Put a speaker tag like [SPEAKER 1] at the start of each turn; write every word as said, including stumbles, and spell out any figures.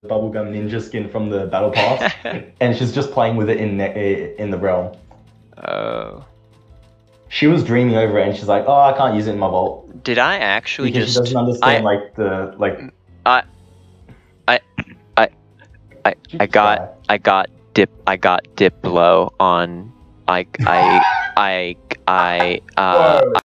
[SPEAKER 1] bubblegum ninja skin from the battle pass, and she's just playing with it in the, in the realm.
[SPEAKER 2] Oh.
[SPEAKER 1] She was dreaming over it, and she's like, "Oh, I can't use it in my vault."
[SPEAKER 2] Did I actually
[SPEAKER 1] because
[SPEAKER 2] just?
[SPEAKER 1] She doesn't understand
[SPEAKER 2] I,
[SPEAKER 1] like the like.
[SPEAKER 2] I, I, I, I, I got, I got dip, I got dip low on. I, I, I, I, uh.